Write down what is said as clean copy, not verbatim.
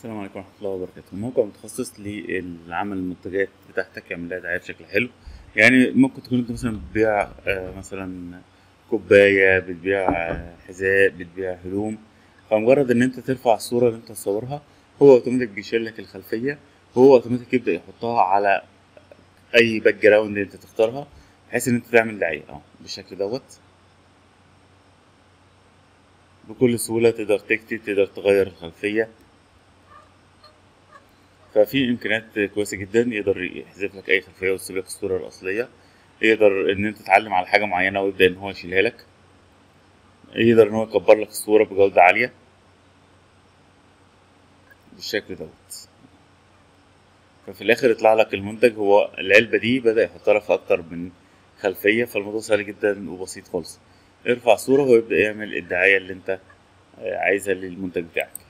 السلام عليكم ورحمة الله وبركاته. موقع متخصص لعمل المنتجات بتاعتك يعمل لها دعاية بشكل حلو. يعني ممكن تكون انت مثلا بتبيع مثلا كوباية، بتبيع حذاء، بتبيع هدوم. فمجرد ان انت ترفع الصورة اللي انت تصورها، هو اوتوماتيك بيشيل لك الخلفية، وهو اوتوماتيك يبدأ يحطها على اي باك جراوند انت تختارها، بحيث ان انت تعمل دعاية بالشكل دوت. بكل سهولة تقدر تكتب، تقدر تغير الخلفية. ففي امكانيات كويسه جدا، يقدر يحذف لك اي خلفيه ويسيب لك الصوره الاصليه. يقدر ان انت تتعلم على حاجه معينه ويبدا ان هو يشيلها لك. يقدر ان هو يكبر لك الصوره بجوده عاليه بالشكل دوت. ففي الاخر يطلع لك المنتج، هو العلبه دي بدا يحط لك في اكتر من خلفيه، فالموضوع سهل جدا وبسيط خالص. ارفع صوره ويبدا يعمل الدعايه اللي انت عايزها للمنتج بتاعك.